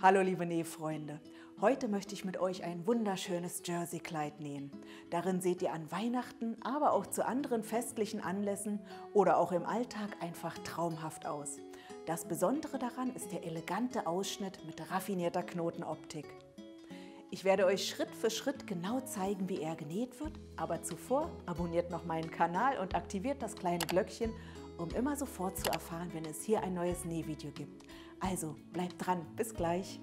Hallo liebe Nähfreunde, heute möchte ich mit euch ein wunderschönes Jersey-Kleid nähen. Darin seht ihr an Weihnachten, aber auch zu anderen festlichen Anlässen oder auch im Alltag einfach traumhaft aus. Das Besondere daran ist der elegante Ausschnitt mit raffinierter Knotenoptik. Ich werde euch Schritt für Schritt genau zeigen, wie er genäht wird, aber zuvor abonniert noch meinen Kanal und aktiviert das kleine Glöckchen, um immer sofort zu erfahren, wenn es hier ein neues Nähvideo gibt. Also bleibt dran, bis gleich!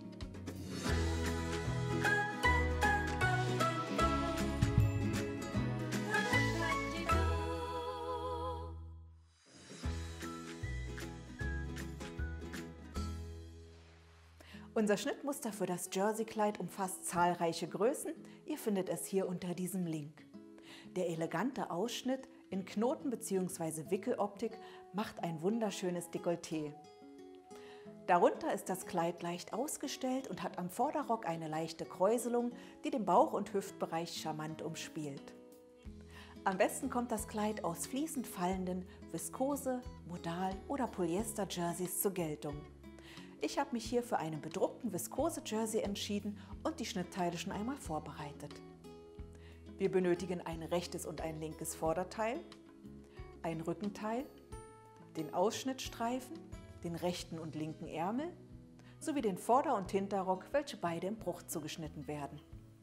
Unser Schnittmuster für das Jersey-Kleid umfasst zahlreiche Größen. Ihr findet es hier unter diesem Link. Der elegante Ausschnitt in Knoten- bzw. Wickeloptik macht ein wunderschönes Dekolleté. Darunter ist das Kleid leicht ausgestellt und hat am Vorderrock eine leichte Kräuselung, die den Bauch- und Hüftbereich charmant umspielt. Am besten kommt das Kleid aus fließend fallenden Viskose-, Modal- oder Polyester-Jerseys zur Geltung. Ich habe mich hier für einen bedruckten Viskose-Jersey entschieden und die Schnittteile schon einmal vorbereitet. Wir benötigen ein rechtes und ein linkes Vorderteil, ein Rückenteil, den Ausschnittstreifen, den rechten und linken Ärmel sowie den Vorder- und Hinterrock, welche beide im Bruch zugeschnitten werden.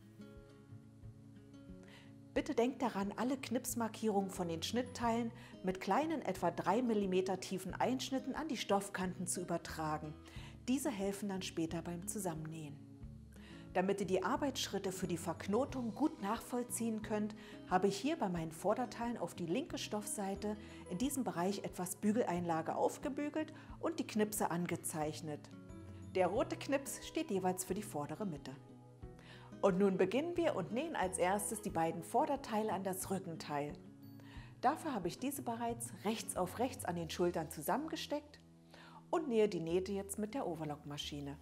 Bitte denkt daran, alle Knipsmarkierungen von den Schnittteilen mit kleinen, etwa 3 mm tiefen Einschnitten an die Stoffkanten zu übertragen. Diese helfen dann später beim Zusammennähen. Damit ihr die Arbeitsschritte für die Verknotung gut nachvollziehen könnt, habe ich hier bei meinen Vorderteilen auf die linke Stoffseite in diesem Bereich etwas Bügeleinlage aufgebügelt und die Knipse angezeichnet. Der rote Knips steht jeweils für die vordere Mitte. Und nun beginnen wir und nähen als erstes die beiden Vorderteile an das Rückenteil. Dafür habe ich diese bereits rechts auf rechts an den Schultern zusammengesteckt und nähe die Nähte jetzt mit der Overlockmaschine.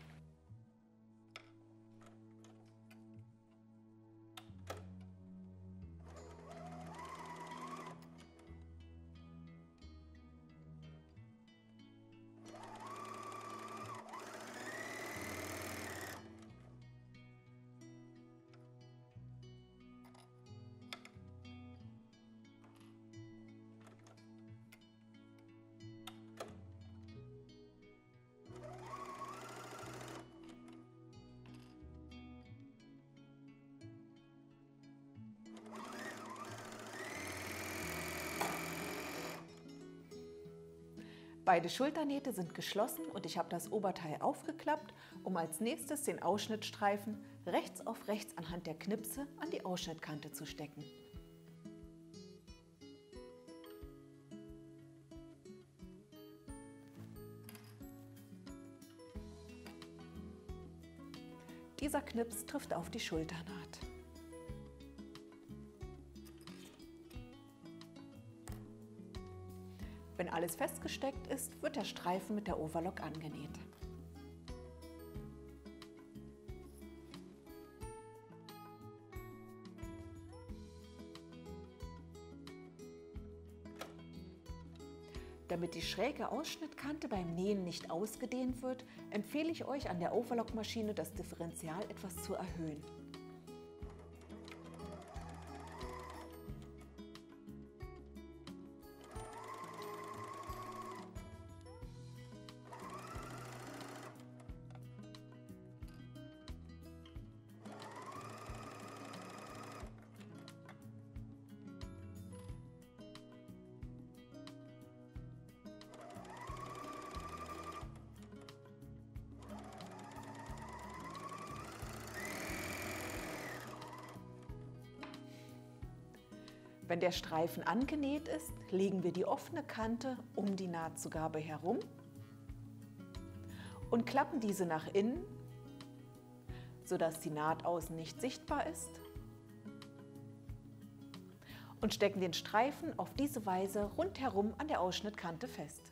Beide Schulternähte sind geschlossen und ich habe das Oberteil aufgeklappt, um als nächstes den Ausschnittstreifen rechts auf rechts anhand der Knipse an die Ausschnittkante zu stecken. Dieser Knips trifft auf die Schulternaht. Wenn alles festgesteckt ist, wird der Streifen mit der Overlock angenäht. Damit die schräge Ausschnittkante beim Nähen nicht ausgedehnt wird, empfehle ich euch an der Overlockmaschine das Differential etwas zu erhöhen. Wenn der Streifen angenäht ist, legen wir die offene Kante um die Nahtzugabe herum und klappen diese nach innen, sodass die Naht außen nicht sichtbar ist, und stecken den Streifen auf diese Weise rundherum an der Ausschnittkante fest.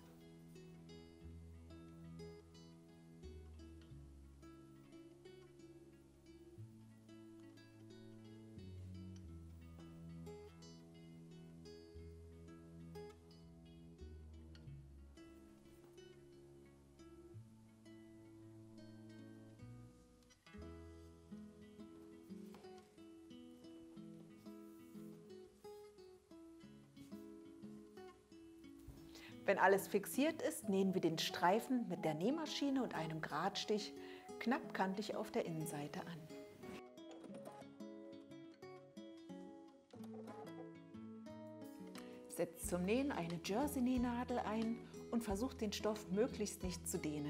Wenn alles fixiert ist, nähen wir den Streifen mit der Nähmaschine und einem Gradstich knapp kantig auf der Innenseite an. Setzt zum Nähen eine Jersey-Nähnadel ein und versucht den Stoff möglichst nicht zu dehnen.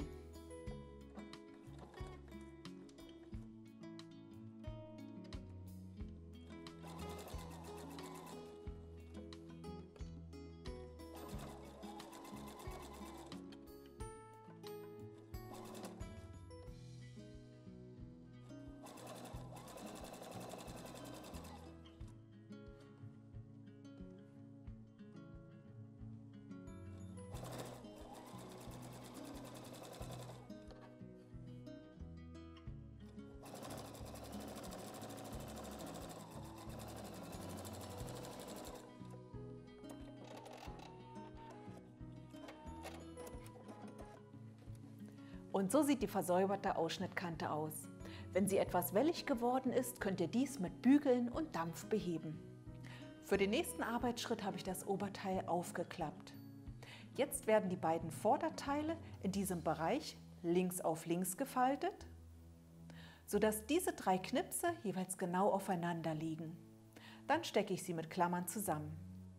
Und so sieht die versäuberte Ausschnittkante aus. Wenn sie etwas wellig geworden ist, könnt ihr dies mit Bügeln und Dampf beheben. Für den nächsten Arbeitsschritt habe ich das Oberteil aufgeklappt. Jetzt werden die beiden Vorderteile in diesem Bereich links auf links gefaltet, sodass diese 3 Knipse jeweils genau aufeinander liegen. Dann stecke ich sie mit Klammern zusammen.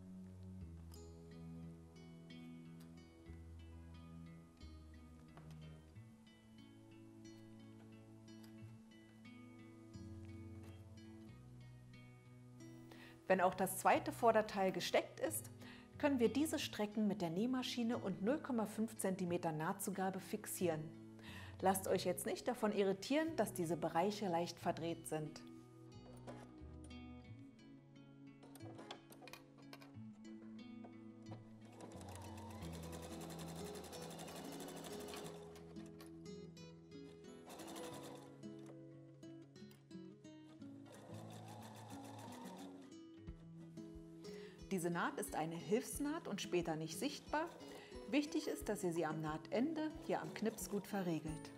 Wenn auch das zweite Vorderteil gesteckt ist, können wir diese Strecken mit der Nähmaschine und 0,5 cm Nahtzugabe fixieren. Lasst euch jetzt nicht davon irritieren, dass diese Bereiche leicht verdreht sind. Diese Naht ist eine Hilfsnaht und später nicht sichtbar. Wichtig ist, dass ihr sie am Nahtende, hier am Knips, gut verriegelt.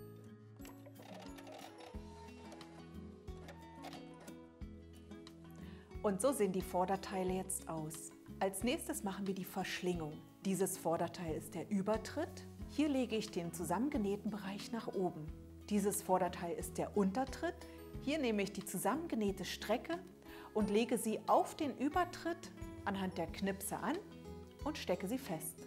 Und so sehen die Vorderteile jetzt aus. Als nächstes machen wir die Verschlingung. Dieses Vorderteil ist der Übertritt. Hier lege ich den zusammengenähten Bereich nach oben. Dieses Vorderteil ist der Untertritt. Hier nehme ich die zusammengenähte Strecke und lege sie auf den Übertritt anhand der Knipse an und stecke sie fest.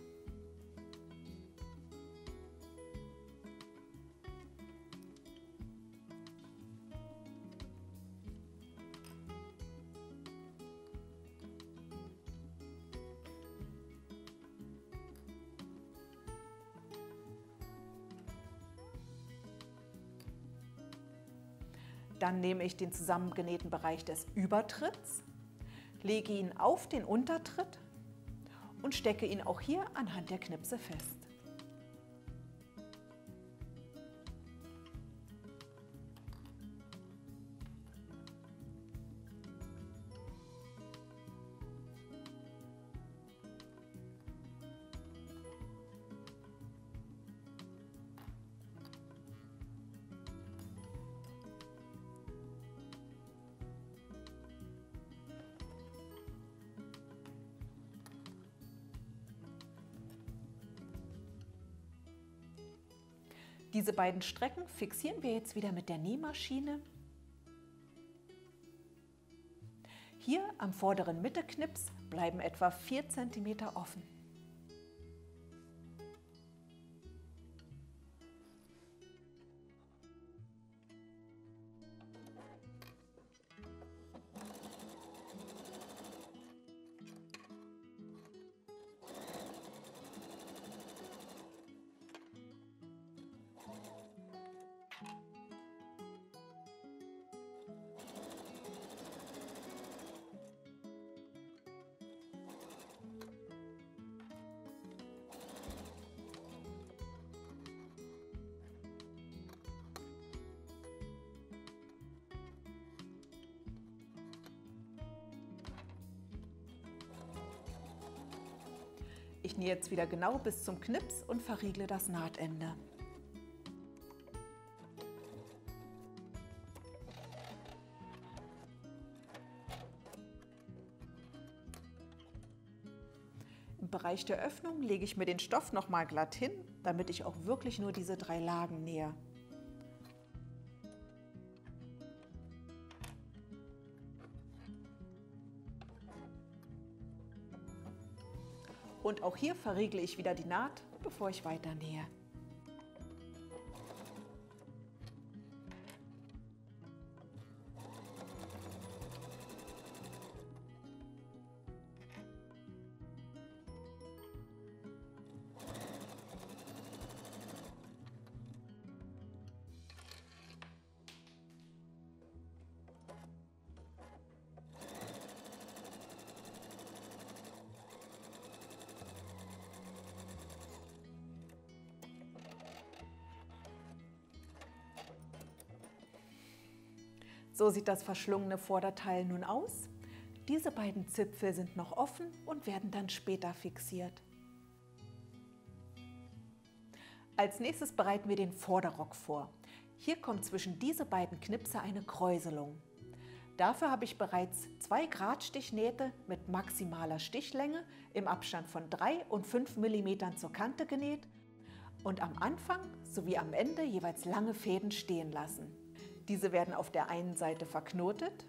Dann nehme ich den zusammengenähten Bereich des Übertritts, lege ihn auf den Untertritt und stecke ihn auch hier anhand der Knipse fest. Diese beiden Strecken fixieren wir jetzt wieder mit der Nähmaschine. Hier am vorderen Mitteknips bleiben etwa 4 cm offen. Ich nähe jetzt wieder genau bis zum Knips und verriegle das Nahtende. Im Bereich der Öffnung lege ich mir den Stoff nochmal glatt hin, damit ich auch wirklich nur diese 3 Lagen nähe. Und auch hier verriegle ich wieder die Naht, bevor ich weiter nähe. So sieht das verschlungene Vorderteil nun aus. Diese beiden Zipfel sind noch offen und werden dann später fixiert. Als nächstes bereiten wir den Vorderrock vor. Hier kommt zwischen diese beiden Knipse eine Kräuselung. Dafür habe ich bereits 2 Gradstichnähte mit maximaler Stichlänge im Abstand von 3 und 5 mm zur Kante genäht und am Anfang sowie am Ende jeweils lange Fäden stehen lassen. Diese werden auf der einen Seite verknotet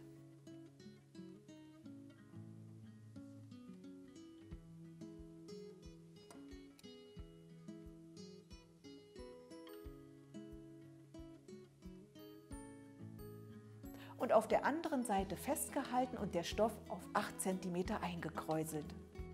und auf der anderen Seite festgehalten und der Stoff auf 8 cm eingekräuselt.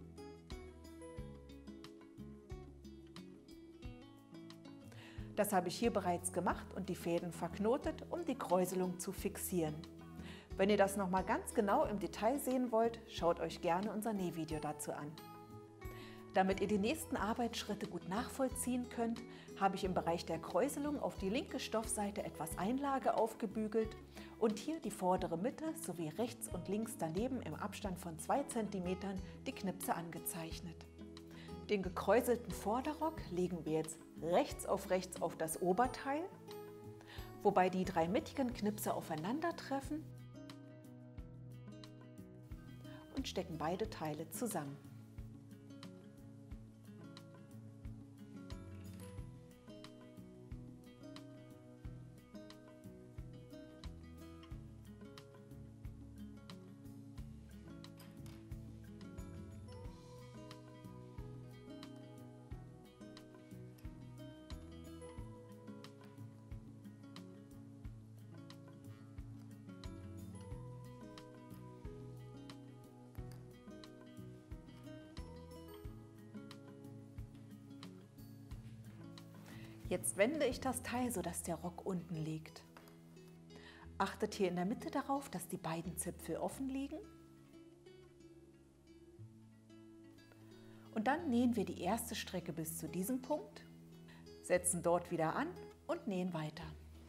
Das habe ich hier bereits gemacht und die Fäden verknotet, um die Kräuselung zu fixieren. Wenn ihr das nochmal ganz genau im Detail sehen wollt, schaut euch gerne unser Nähvideo dazu an. Damit ihr die nächsten Arbeitsschritte gut nachvollziehen könnt, habe ich im Bereich der Kräuselung auf die linke Stoffseite etwas Einlage aufgebügelt und hier die vordere Mitte sowie rechts und links daneben im Abstand von 2 cm die Knipse angezeichnet. Den gekräuselten Vorderrock legen wir jetzt rechts auf das Oberteil, wobei die 3 mittigen Knipse aufeinandertreffen und stecken beide Teile zusammen. Jetzt wende ich das Teil, sodass der Rock unten liegt. Achtet hier in der Mitte darauf, dass die beiden Zipfel offen liegen. Und dann nähen wir die erste Strecke bis zu diesem Punkt, setzen dort wieder an und nähen weiter.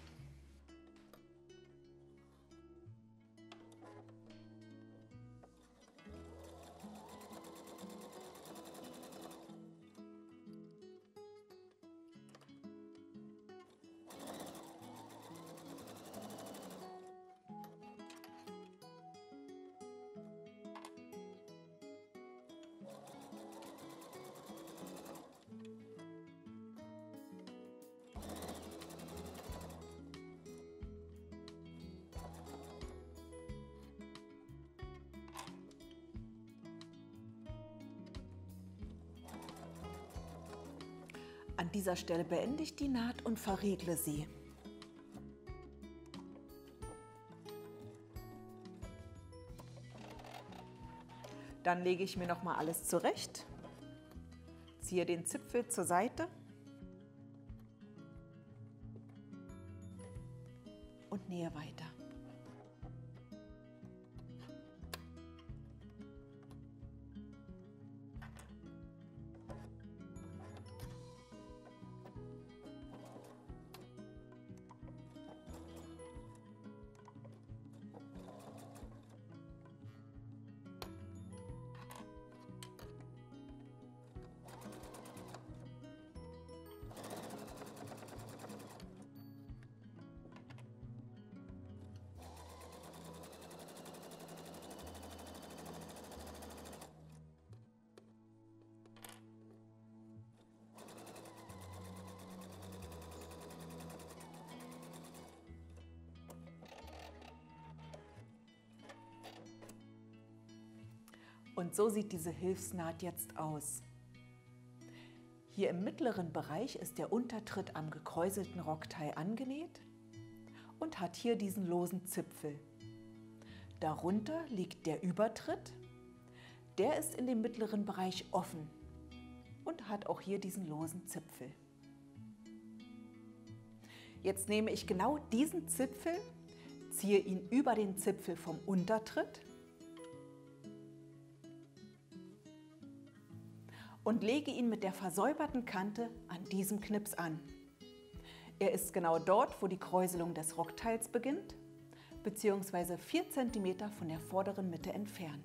An dieser Stelle beende ich die Naht und verriegle sie. Dann lege ich mir noch mal alles zurecht, ziehe den Zipfel zur Seite und nähe weiter. Und so sieht diese Hilfsnaht jetzt aus. Hier im mittleren Bereich ist der Untertritt am gekräuselten Rockteil angenäht und hat hier diesen losen Zipfel. Darunter liegt der Übertritt, der ist in dem mittleren Bereich offen und hat auch hier diesen losen Zipfel. Jetzt nehme ich genau diesen Zipfel, ziehe ihn über den Zipfel vom Untertritt und lege ihn mit der versäuberten Kante an diesem Knips an. Er ist genau dort, wo die Kräuselung des Rockteils beginnt, bzw. 4 cm von der vorderen Mitte entfernt.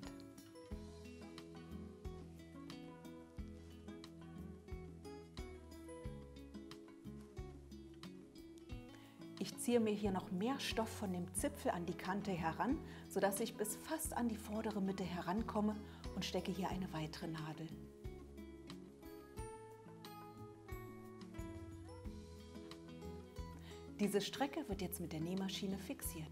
Ich ziehe mir hier noch mehr Stoff von dem Zipfel an die Kante heran, sodass ich bis fast an die vordere Mitte herankomme und stecke hier eine weitere Nadel. Diese Strecke wird jetzt mit der Nähmaschine fixiert.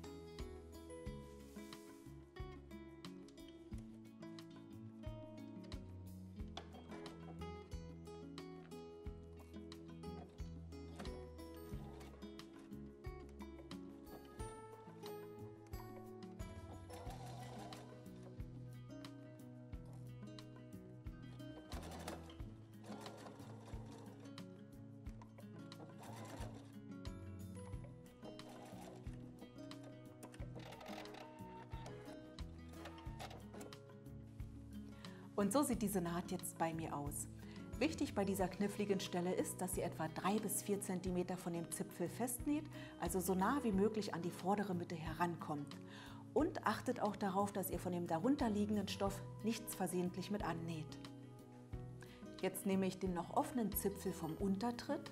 Und so sieht diese Naht jetzt bei mir aus. Wichtig bei dieser kniffligen Stelle ist, dass sie etwa 3 bis 4 cm von dem Zipfel festnäht, also so nah wie möglich an die vordere Mitte herankommt. Und achtet auch darauf, dass ihr von dem darunter liegenden Stoff nichts versehentlich mit annäht. Jetzt nehme ich den noch offenen Zipfel vom Untertritt,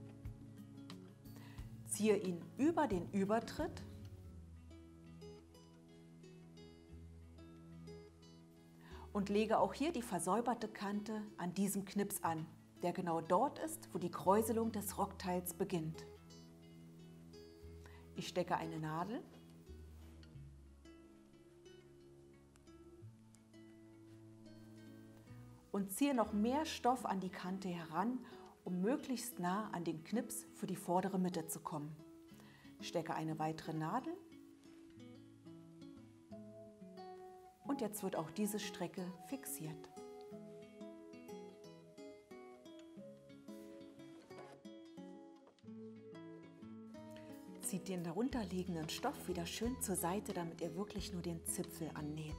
ziehe ihn über den Übertritt und lege auch hier die versäuberte Kante an diesem Knips an, der genau dort ist, wo die Kräuselung des Rockteils beginnt. Ich stecke eine Nadel und ziehe noch mehr Stoff an die Kante heran, um möglichst nah an den Knips für die vordere Mitte zu kommen. Ich stecke eine weitere Nadel. Und jetzt wird auch diese Strecke fixiert. Zieht den darunterliegenden Stoff wieder schön zur Seite, damit ihr wirklich nur den Zipfel annäht.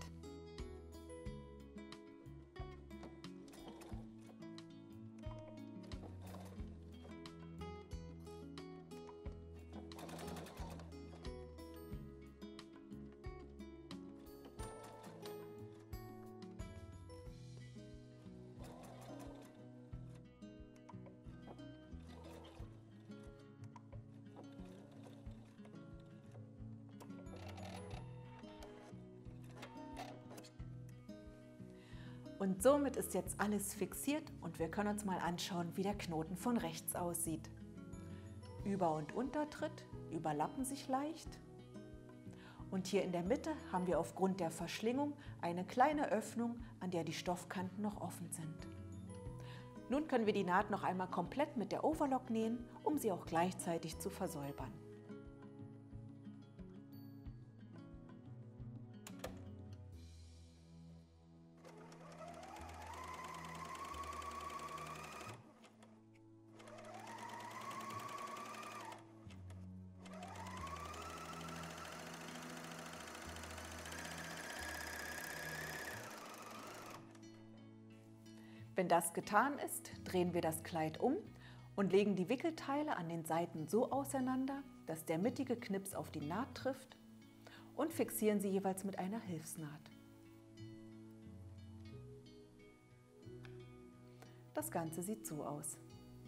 Und somit ist jetzt alles fixiert und wir können uns mal anschauen, wie der Knoten von rechts aussieht. Über- und Untertritt überlappen sich leicht. Und hier in der Mitte haben wir aufgrund der Verschlingung eine kleine Öffnung, an der die Stoffkanten noch offen sind. Nun können wir die Naht noch einmal komplett mit der Overlock nähen, um sie auch gleichzeitig zu versäubern. Wenn das getan ist, drehen wir das Kleid um und legen die Wickelteile an den Seiten so auseinander, dass der mittige Knips auf die Naht trifft, und fixieren sie jeweils mit einer Hilfsnaht. Das Ganze sieht so aus.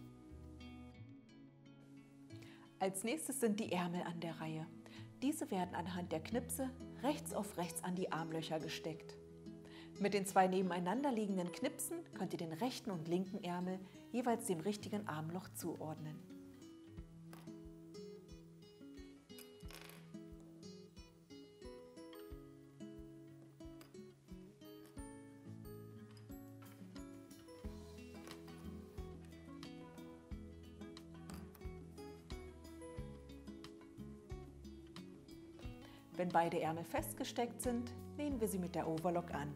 Als nächstes sind die Ärmel an der Reihe. Diese werden anhand der Knipse rechts auf rechts an die Armlöcher gesteckt. Mit den 2 nebeneinander liegenden Knipsen könnt ihr den rechten und linken Ärmel jeweils dem richtigen Armloch zuordnen. Wenn beide Ärmel festgesteckt sind, nähen wir sie mit der Overlock an.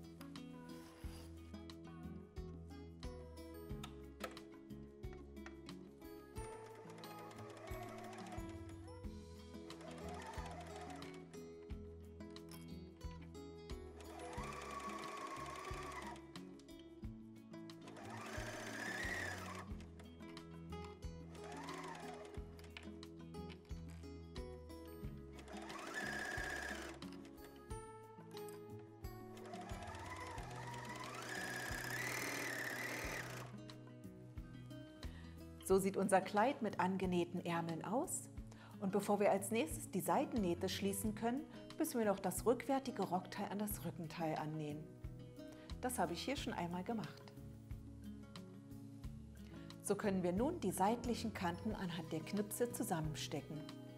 So sieht unser Kleid mit angenähten Ärmeln aus. Und bevor wir als nächstes die Seitennähte schließen können, müssen wir noch das rückwärtige Rockteil an das Rückenteil annähen. Das habe ich hier schon einmal gemacht. So können wir nun die seitlichen Kanten anhand der Knipse zusammenstecken.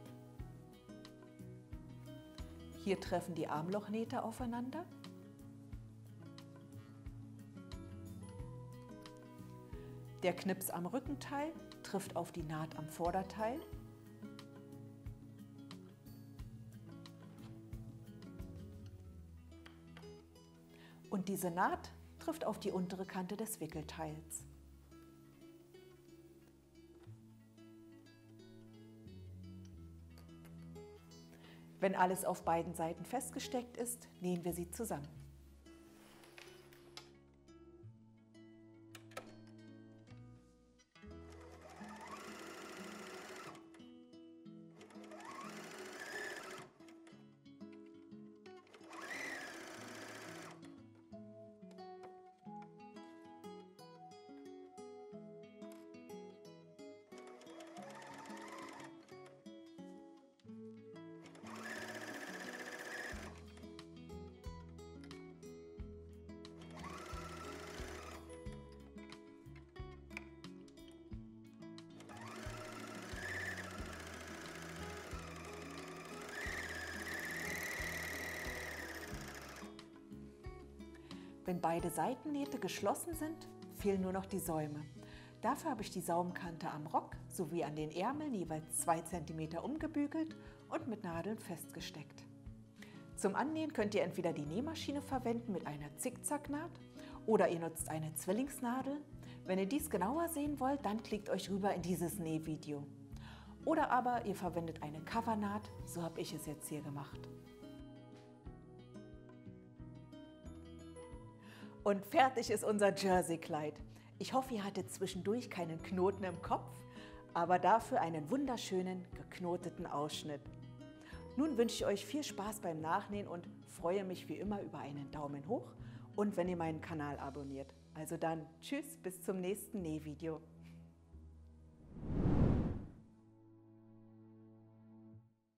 Hier treffen die Armlochnähte aufeinander. Der Knips am Rückenteil trifft auf die Naht am Vorderteil. Und diese Naht trifft auf die untere Kante des Wickelteils. Wenn alles auf beiden Seiten festgesteckt ist, nähen wir sie zusammen. Wenn beide Seitennähte geschlossen sind, fehlen nur noch die Säume. Dafür habe ich die Saumkante am Rock sowie an den Ärmeln jeweils 2 cm umgebügelt und mit Nadeln festgesteckt. Zum Annähen könnt ihr entweder die Nähmaschine verwenden mit einer Zickzacknaht oder ihr nutzt eine Zwillingsnadel. Wenn ihr dies genauer sehen wollt, dann klickt euch rüber in dieses Nähvideo. Oder aber ihr verwendet eine Covernaht, so habe ich es jetzt hier gemacht. Und fertig ist unser Jerseykleid. Ich hoffe, ihr hattet zwischendurch keinen Knoten im Kopf, aber dafür einen wunderschönen, geknoteten Ausschnitt. Nun wünsche ich euch viel Spaß beim Nachnähen und freue mich wie immer über einen Daumen hoch und wenn ihr meinen Kanal abonniert. Also dann, tschüss, bis zum nächsten Nähvideo.